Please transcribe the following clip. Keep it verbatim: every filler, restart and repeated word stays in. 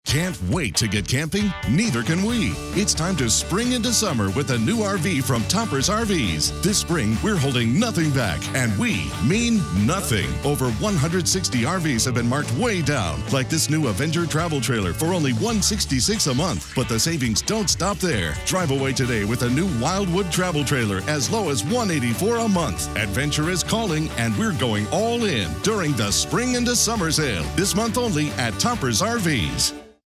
Can't wait to get camping? Neither can we. It's time to spring into summer with a new R V from Toppers R Vs. This spring, we're holding nothing back, and we mean nothing. Over one hundred sixty R Vs have been marked way down, like this new Avenger travel trailer for only one hundred sixty-six dollars a month. But the savings don't stop there. Drive away today with a new Wildwood travel trailer as low as one hundred eighty-four dollars a month. Adventure is calling, and we're going all in during the spring into summer sale. This month only at Toppers R Vs.